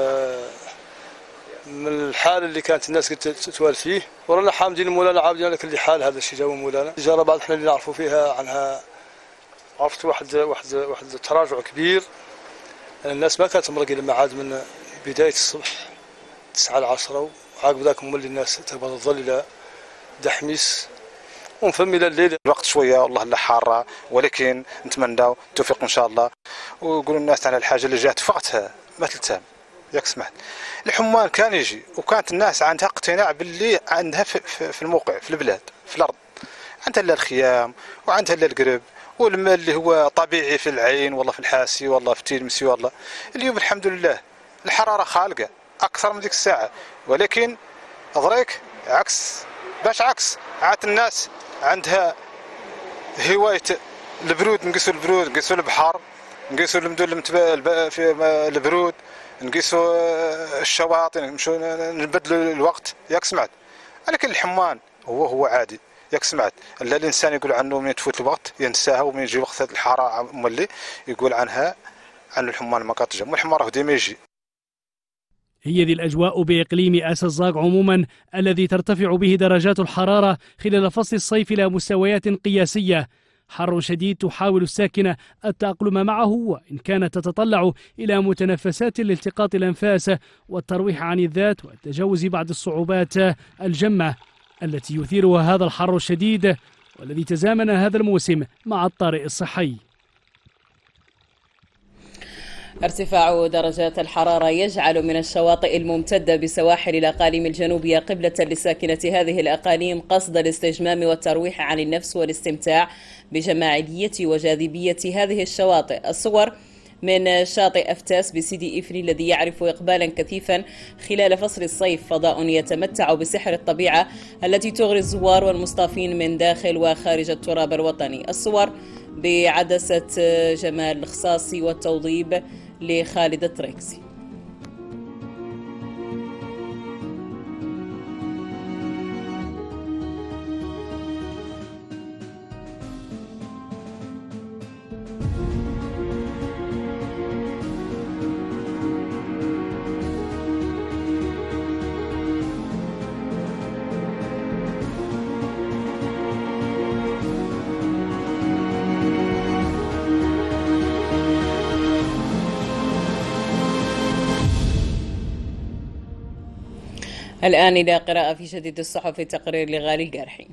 من الحال اللي كانت الناس تتوالف فيه، ورانا حامدين مولانا عابدين على كل حال هذا الشيء جاوا مولانا. التجارة بعض احنا اللي نعرفوا فيها عنها عرفت واحد واحد واحد التراجع كبير. الناس ما كانت مرقله ما عاد من بدايه الصبح تسعة ل عشرة، وعاقب ذاك مولي الناس تهبط الظل الى دحميس ونفهم الى الليل. الوقت شويه والله لا حاره، ولكن نتمناو التوفيق ان شاء الله، ونقولوا الناس على الحاجه اللي جات في وقتها ما تلتام. ياك سمعت الحمان كان يجي وكانت الناس عندها اقتناع باللي عندها في, في الموقع في البلاد في الارض، عندها لا الخيام وعندها لا القرب والماء اللي هو طبيعي في العين والله في الحاسي والله في تيلمسي. والله اليوم الحمد لله الحراره خالقه اكثر من ديك الساعه، ولكن غريك عكس باش عكس عاد الناس عندها هوايه البرود، نقيسوا البرود نقيسوا البحر نقيسوا المدن المتبا في البرود نقيسوا الشواطئ نمشوا نبدلوا الوقت. ياك سمعت، ولكن الحمان هو هو عادي. ياك سمعت، لا الانسان يقول عنه من تفوت الوقت ينساها، ومن يجي وقت الحاره مولي يقول عنها عن الحمان ما كتجم، والحمان راه ديما يجي. هي ذي الأجواء بإقليم أسزاق عموما الذي ترتفع به درجات الحرارة خلال فصل الصيف إلى مستويات قياسية. حر شديد تحاول الساكنة التأقلم معه، وإن كانت تتطلع إلى متنفسات لالتقاط الأنفاس والترويح عن الذات والتجاوز بعض الصعوبات الجمة التي يثيرها هذا الحر الشديد والذي تزامن هذا الموسم مع الطارئ الصحي. ارتفاع درجات الحرارة يجعل من الشواطئ الممتدة بسواحل الأقاليم الجنوبية قبلة لساكنة هذه الأقاليم قصد الاستجمام والترويح عن النفس والاستمتاع بجمالية وجاذبية هذه الشواطئ. الصور من شاطئ أفتاس بسيدي إفري الذي يعرف إقبالا كثيفا خلال فصل الصيف، فضاء يتمتع بسحر الطبيعة التي تغري الزوار والمصطافين من داخل وخارج التراب الوطني. الصور بعدسة جمال الخصاصي والتوضيب لخالد الطريقسي. الآن إلى قراءة في جديد الصحف، تقرير لغالي القارحي.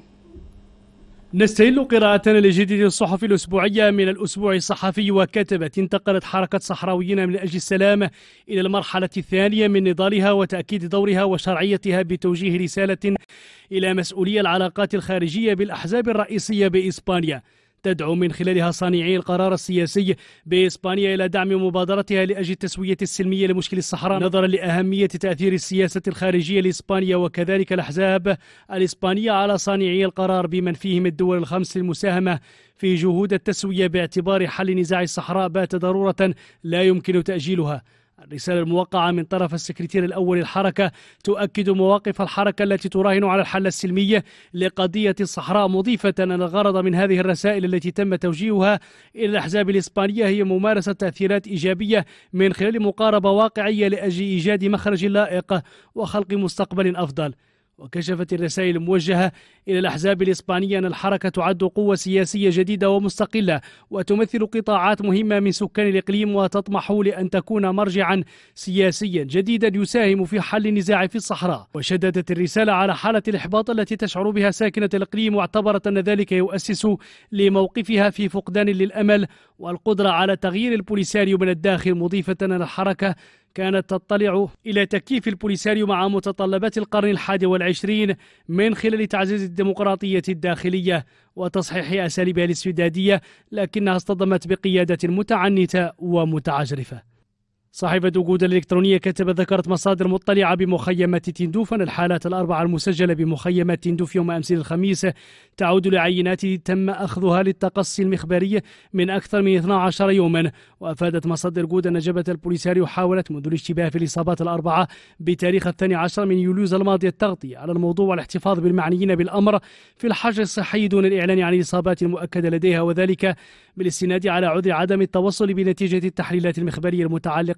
نستهل قراءتنا لجديد الصحف الأسبوعية من الأسبوع الصحفي. وكتبت: انتقلت حركة صحراويين من أجل السلام إلى المرحلة الثانية من نضالها وتأكيد دورها وشرعيتها بتوجيه رسالة إلى مسؤولي العلاقات الخارجية بالأحزاب الرئيسية بإسبانيا، تدعو من خلالها صانعي القرار السياسي بإسبانيا إلى دعم مبادرتها لأجل التسوية السلمية لمشكل الصحراء، نظرا لأهمية تأثير السياسة الخارجية لإسبانيا وكذلك الأحزاب الإسبانية على صانعي القرار بمن فيهم الدول الخمس للمساهمة في جهود التسوية، باعتبار حل نزاع الصحراء بات ضرورة لا يمكن تأجيلها. الرسالة الموقعة من طرف السكرتير الأول للحركة تؤكد مواقف الحركة التي تراهن على الحل السلمي لقضية الصحراء، مضيفة أن الغرض من هذه الرسائل التي تم توجيهها إلى الأحزاب الإسبانية هي ممارسة تأثيرات إيجابية من خلال مقاربة واقعية لأجل إيجاد مخرج لائق وخلق مستقبل أفضل. وكشفت الرسائل الموجهة إلى الأحزاب الإسبانية أن الحركة تعد قوة سياسية جديدة ومستقلة وتمثل قطاعات مهمة من سكان الإقليم، وتطمح لأن تكون مرجعا سياسيا جديدا يساهم في حل النزاع في الصحراء. وشددت الرسالة على حالة الإحباط التي تشعر بها ساكنة الإقليم، واعتبرت أن ذلك يؤسس لموقفها في فقدان للأمل والقدرة على تغيير البوليساريو من الداخل، مضيفة أن الحركة كانت تطلع إلى تكييف البوليساريو مع متطلبات القرن الحادي والعشرين من خلال تعزيز الديمقراطية الداخلية وتصحيح أساليبها الاستبدادية، لكنها اصطدمت بقيادة متعنتة ومتعجرفة. صاحبة جودة الإلكترونية كتبت: ذكرت مصادر مطلعة بمخيمة تندوف أن الحالات الأربعة المسجلة بمخيمة تندوف يوم أمس الخميس تعود لعينات تم أخذها للتقصي المخبري من أكثر من اثني عشر يوما. وأفادت مصادر جودة أن جبهة البوليساريو حاولت منذ الاشتباه في الإصابات الأربعة بتاريخ الثاني عشر من يوليوز الماضي التغطية على الموضوع والاحتفاظ بالمعنيين بالأمر في الحجر الصحي دون الإعلان عن الإصابات المؤكدة لديها، وذلك بالاستناد على عذر عدم التوصل بنتيجة التحليلات المخبرية المتعلقة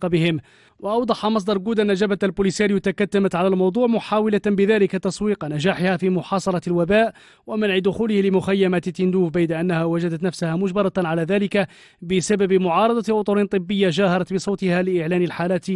اللائقة بهم. وأوضح مصدر جود أن جبهة البوليساريو تكتمت على الموضوع محاولة بذلك تسويق نجاحها في محاصرة الوباء ومنع دخوله لمخيمات تندوف، بيد أنها وجدت نفسها مجبرة على ذلك بسبب معارضة أطر طبية جاهرت بصوتها لإعلان الحالات،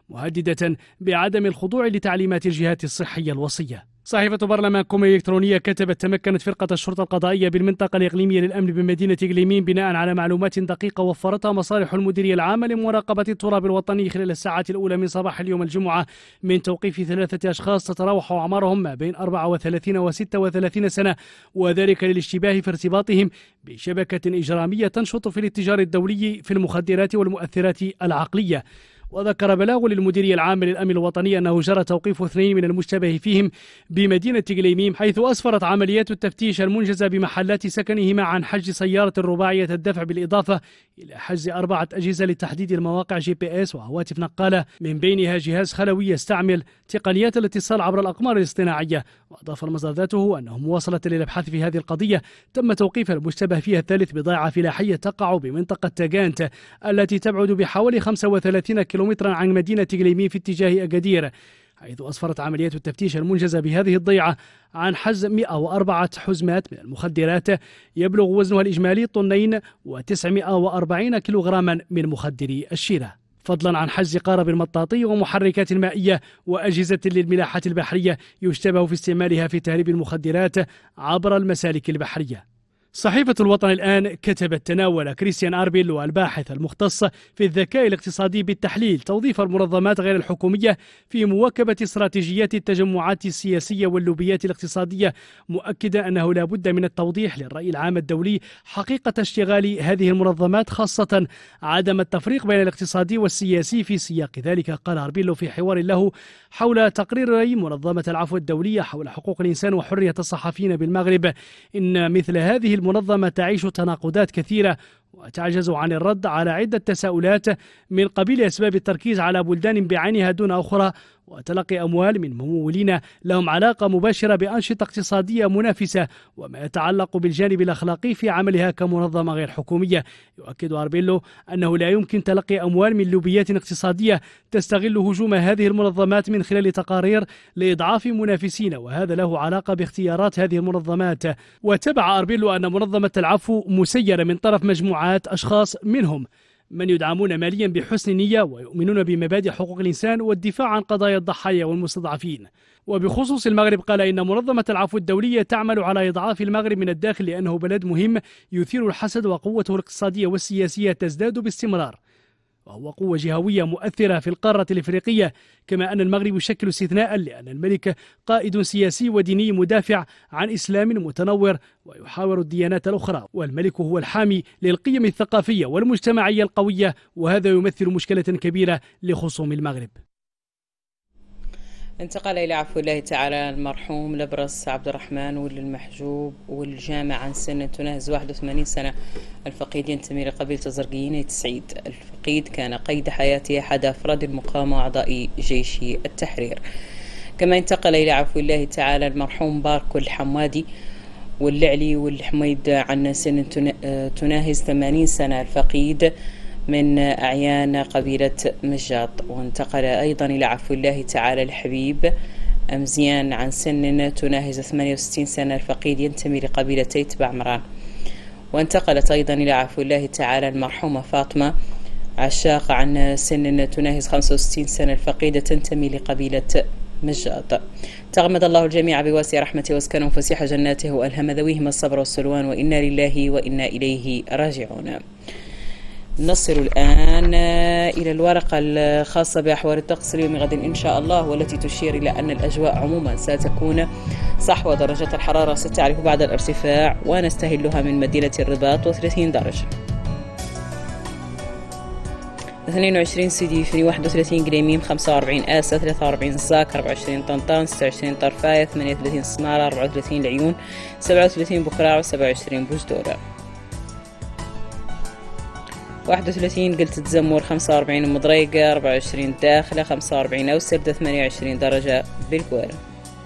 مهددة بعدم الخضوع لتعليمات الجهات الصحية الوصية. صحيفة برلمانكم الإلكترونية كتبت: تمكنت فرقة الشرطة القضائية بالمنطقة الإقليمية للأمن بمدينة إقليمين بناء على معلومات دقيقة وفرتها مصالح المديرية العامة لمراقبة التراب الوطني خلال الساعات الأولى من صباح اليوم الجمعة من توقيف ثلاثة أشخاص تتراوح أعمارهم ما بين أربعة وثلاثين وستة وثلاثين سنة، وذلك للاشتباه في ارتباطهم بشبكة إجرامية تنشط في الاتجار الدولي في المخدرات والمؤثرات العقلية. وذكر بلاغ للمديرية العامة للأمن الوطني أنه جرى توقيف اثنين من المشتبه فيهم بمدينة قليميم، حيث أسفرت عمليات التفتيش المنجزة بمحلات سكنهما عن حجز سيارة رباعية الدفع، بالإضافة إلى حجز أربعة أجهزة لتحديد المواقع جي بي إس وهواتف نقالة، من بينها جهاز خلوي يستعمل تقنيات الاتصال عبر الأقمار الاصطناعية. وأضاف المصدر ذاته أنه مواصلة للأبحاث في هذه القضية تم توقيف المشتبه فيها الثالث بضاعة فلاحية تقع بمنطقة تاغانت التي تبعد بحوالي خمسة وثلاثين كيلومترا عن مدينة قليمين في اتجاه أكادير، حيث أسفرت عمليات التفتيش المنجزة بهذه الضيعة عن حجز مئة وأربعة حزمات من المخدرات يبلغ وزنها الإجمالي طنين وتسعمئة وأربعين كيلوغراما من مخدري الشيرة، فضلا عن حجز قارب مطاطي ومحركات مائية وأجهزة للملاحة البحرية يشتبه في استعمالها في تهريب المخدرات عبر المسالك البحرية. صحيفة الوطن الآن كتبت: تناول كريستيان أربيلو الباحث المختص في الذكاء الاقتصادي بالتحليل توظيف المنظمات غير الحكومية في مواكبة استراتيجيات التجمعات السياسية واللوبيات الاقتصادية، مؤكدا أنه لا بد من التوضيح للرأي العام الدولي حقيقة اشتغال هذه المنظمات، خاصة عدم التفريق بين الاقتصادي والسياسي في سياق ذلك. قال أربيلو في حوار له حول تقرير منظمة العفو الدولية حول حقوق الإنسان وحرية الصحفيين بالمغرب إن مثل هذه المنظمة تعيش تناقضات كثيرة وتعجز عن الرد على عدة تساؤلات من قبيل أسباب التركيز على بلدان بعينها دون أخرى، وتلقي أموال من ممولين لهم علاقة مباشرة بأنشطة اقتصادية منافسة، وما يتعلق بالجانب الأخلاقي في عملها كمنظمة غير حكومية. يؤكد أربيلو أنه لا يمكن تلقي أموال من لوبيات اقتصادية تستغل هجوم هذه المنظمات من خلال تقارير لإضعاف منافسين، وهذا له علاقة باختيارات هذه المنظمات. وتبع أربيلو أن منظمة العفو مسيرة من طرف مجموعات أشخاص منهم من يدعمون ماليا بحسن نية ويؤمنون بمبادئ حقوق الإنسان والدفاع عن قضايا الضحايا والمستضعفين. وبخصوص المغرب قال إن منظمة العفو الدولية تعمل على إضعاف المغرب من الداخل لأنه بلد مهم يثير الحسد وقوته الاقتصادية والسياسية تزداد باستمرار، وهو قوة جهوية مؤثرة في القارة الإفريقية، كما أن المغرب يشكل استثناء لأن الملك قائد سياسي وديني مدافع عن إسلام متنور ويحاور الديانات الأخرى، والملك هو الحامي للقيم الثقافية والمجتمعية القوية، وهذا يمثل مشكلة كبيرة لخصوم المغرب. انتقل إلى عفو الله تعالى المرحوم الأبرص عبد الرحمن ولد المحجوب والجامع عن سن تناهز واحد وثمانين سنة. الفقيد ينتمي لقبيلة الزرقيين تسعيد. الفقيد كان قيد حياته أحد أفراد المقاومة وأعضاء جيش التحرير. كما انتقل إلى عفو الله تعالى المرحوم باركو الحمادي واللعلي والحميد عن سن تناهز ثمانين سنة. الفقيد من أعيان قبيلة مجاط. وانتقل أيضا إلى عفو الله تعالى الحبيب أمزيان عن سن تناهز ثمانية وستين سنة. الفقيد ينتمي لقبيلتي تبع عمران. وانتقلت أيضا إلى عفو الله تعالى المرحومة فاطمة عشاق عن سن تناهز خمسة وستين سنة. الفقيدة تنتمي لقبيلة مجاط. تغمد الله الجميع بواسع رحمته واسكنهم فسيح جناته وألهم ذويهم الصبر والسلوان وإنا لله وإنا إليه راجعون. نصل الآن إلى الورقة الخاصة بأحوال الطقس اليوم غد إن شاء الله، والتي تشير إلى أن الأجواء عموما ستكون صحوة. درجة الحرارة ستعرف بعد الارتفاع ونستهلها من مدينة الرباط وثلاثين درجة، اثنين وعشرين سيدي فري، واحد وثلاثين قليميم، خمسة وأربعين آسا، ثلاثة وأربعين زاك، أربعة وعشرين طنطان، ستة وعشرين طرفاية، ثمانية وثلاثين سمارة، أربعة وثلاثين العيون، سبعة وثلاثين بقراع، وسبعة وعشرين بوجدورة، واحد وثلاثين قلت تزمور، خمسة وأربعين مضريقة، أربعة وعشرين داخلة، خمسة وأربعين أوسردة، ثمانية وعشرين درجة بالكوير.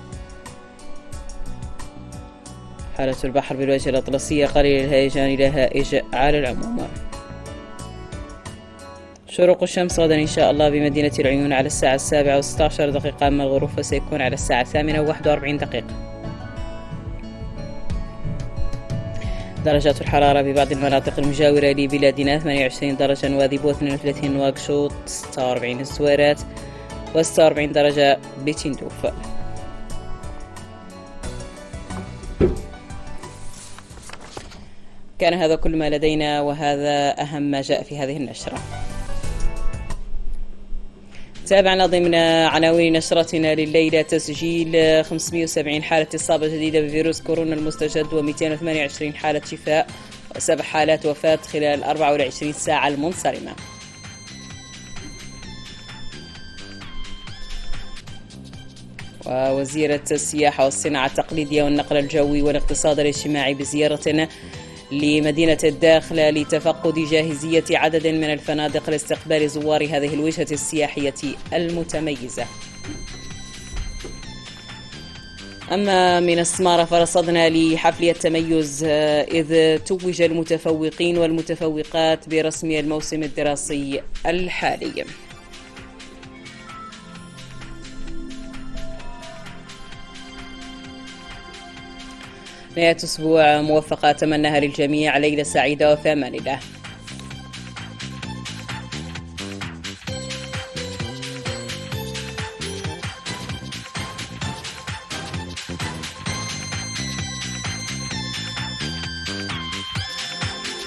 حالة البحر بالوجه الأطلسية قليل الهيجان إلى هائج على العموم. شروق الشمس غدا إن شاء الله بمدينة العيون على الساعة السابعة وستة عشر دقيقة، أما الغروب فسيكون على الساعة الثامنة وواحد وأربعين دقيقة. درجات الحرارة ببعض المناطق المجاورة لبلادنا ثمانية وعشرين درجة نواذيبو، اثنين وثلاثين نواكشوط، ستة وأربعين الزويرات، وستة وأربعين درجة بتندوف. كان هذا كل ما لدينا، وهذا أهم ما جاء في هذه النشرة. تابعنا ضمن عناوين نشرتنا لليلة تسجيل خمسمئة وسبعين حالة إصابة جديدة بفيروس كورونا المستجد ومئتين وثمانية وعشرين حالة شفاء وسبع حالات وفاة خلال أربع وعشرين ساعة المنصرمة. ووزيرة السياحة والصناعة التقليدية والنقل الجوي والاقتصاد الاجتماعي بزيارة لمدينة الداخلة لتفقد جاهزية عدد من الفنادق لاستقبال زوار هذه الوجهة السياحية المتميزة. أما من السمارة فرصدنا لحفل التميز إذ توج المتفوقين والمتفوقات برسم الموسم الدراسي الحالي. نهاية أسبوع موفقة أتمناها للجميع، ليلة سعيدة وفي أمان الله.